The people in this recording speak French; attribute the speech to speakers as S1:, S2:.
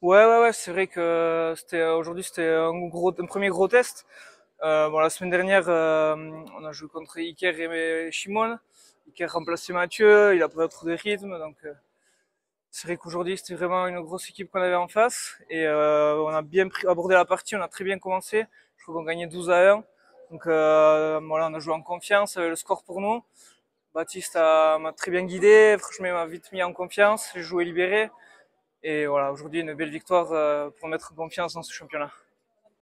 S1: Ouais, c'est vrai que aujourd'hui c'était un premier gros test. Bon, la semaine dernière, on a joué contre Iker et Shimon. Iker remplaçait Mathieu, il a pas trop de rythme, donc c'est vrai qu'aujourd'hui c'était vraiment une grosse équipe qu'on avait en face et on a bien abordé la partie, on a très bien commencé. Je crois qu'on gagnait 12-1. Donc voilà, on a joué en confiance, avec le score pour nous. Baptiste m'a très bien guidé, franchement il m'a vite mis en confiance, j'ai joué libéré. Et voilà, aujourd'hui une belle victoire pour mettre confiance dans ce championnat.